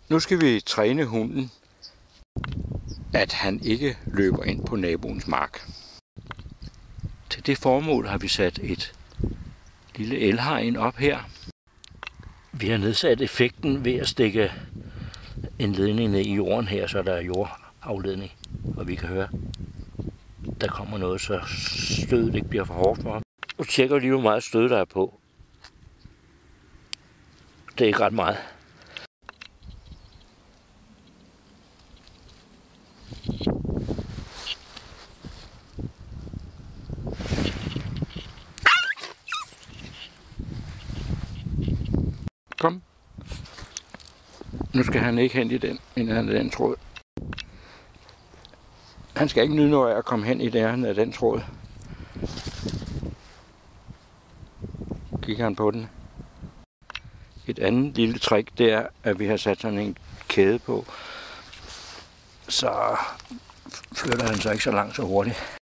Nu skal vi træne hunden, at han ikke løber ind på naboens mark. Til det formål har vi sat et lille elhegn op her. Vi har nedsat effekten ved at stikke en ledning ned i jorden her, så der er jordafledning, og vi kan høre, der kommer noget, så stødet ikke bliver for hårdt for ham. Nu tjekker de, hvor meget stød der er på. Det er ikke ret meget. Kom. Nu skal han ikke hen i den tråd. Han skal ikke nyde noget af at komme hen i nærheden af den tråd. Kigger han på den. Et andet lille trick, det er, at vi har sat sådan en kæde på. Så flytter han sig ikke så langt så hurtigt.